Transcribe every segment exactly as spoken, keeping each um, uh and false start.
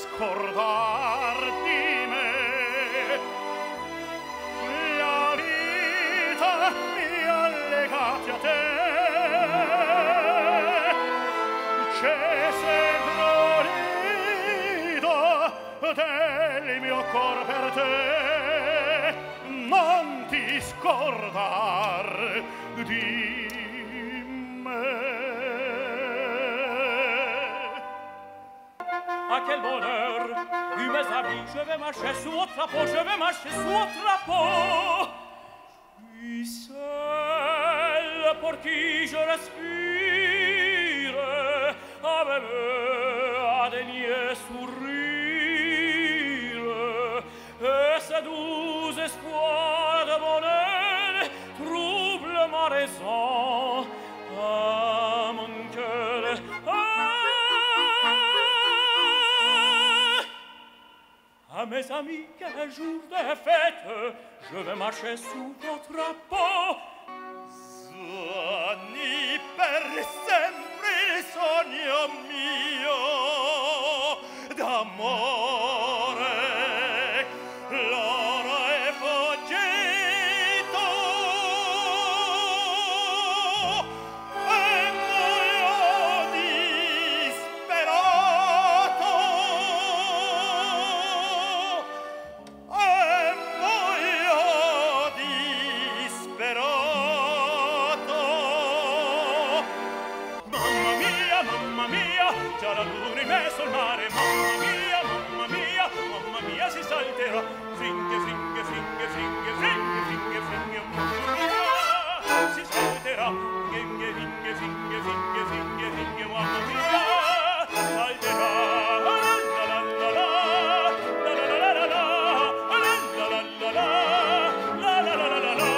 scordar di me. La vita mi ha legati a te, c'è sempre nido del mio cor per te, non ti scordar di me. À quel bonheur, eu mes amis, je vais marcher sous au trapeau, je vais marcher sous au trapeau. Puis celle pour qui je respire avait à daigner sourire, et ces doux espoirs de bonheur troublent ma raison, à mon cœur. À mes amis, quel jour de fête, je vais marcher sous votre drapeau. Sogni per sempre il sogno mio d'amore, l'oro è fuggito e muoio disperato, e muoio disperato. Mamma mia, mamma mia, già la luna in mezzo al mare. Mamma mia, mamma mia, mamma mia, si salterà. Fringhe, fringhe, fringhe, fringhe, fringhe, fringhe, fringhe, mamma mia, si salterà. Fringhe, fringhe, fringhe, fringhe, fringhe, fringhe, mamma mia, salterà. La la la la la, la la la la la, la la la la la, la la la la la, la la la la la,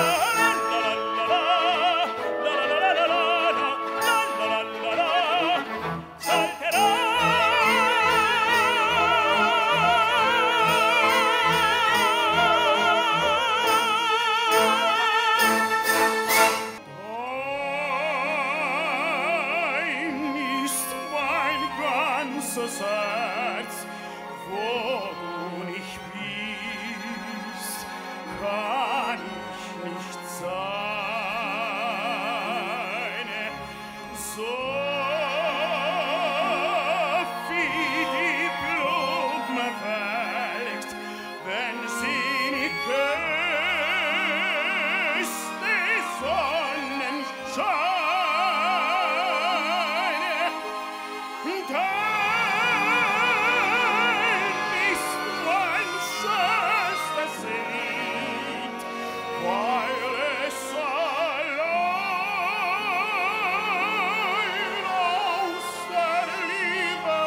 la la la la la, la la la la, salterà. Dein ist mein ganzes Herz, wo du nicht bist, kann ich nicht sein. So wie die Blume welkt, wenn sie nicht küsst, die Sonnenschein. Dein ist mein schönstes Lied, weil es allein aus der Liebe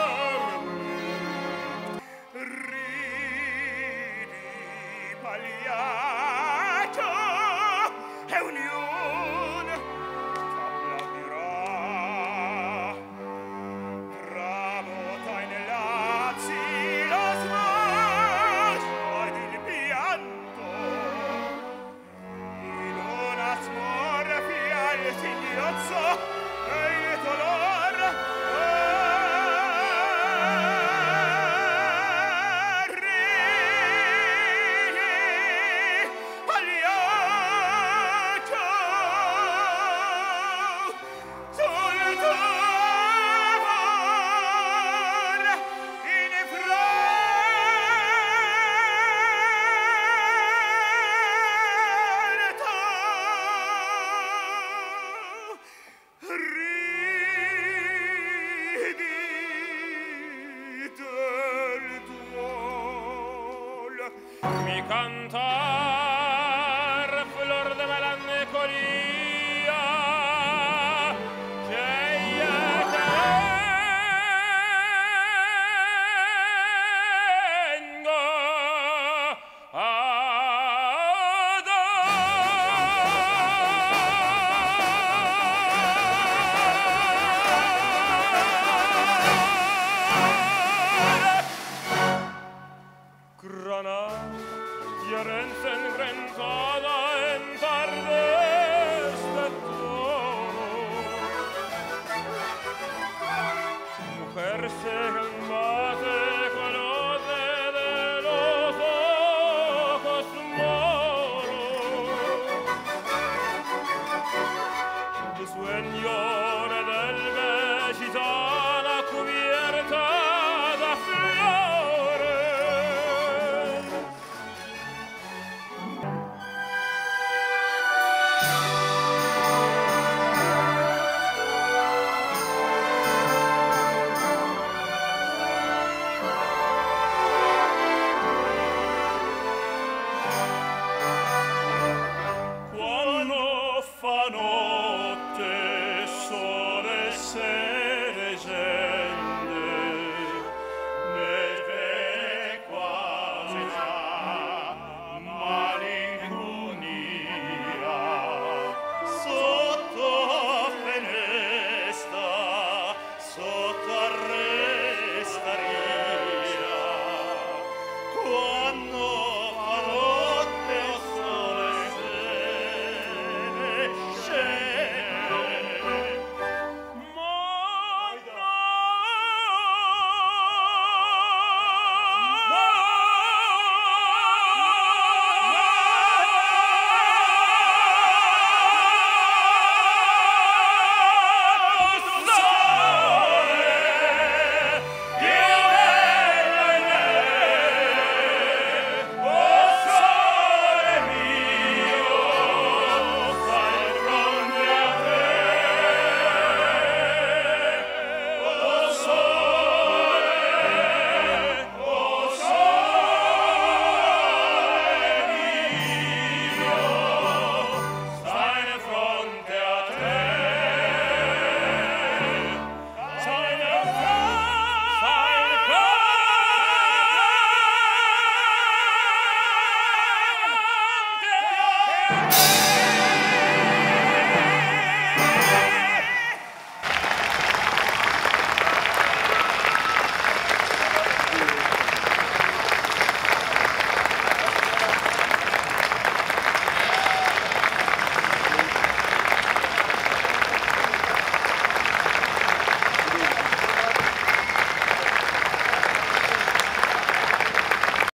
rührt. Ridi Pagliaccio e unione t'applaudirà. Bravo deine Lazzi, los marsch ed il pianto. In una smorfia il singhiozzo e il dolor. Ridi Pagliaccio, sul tuo amor in Mi canta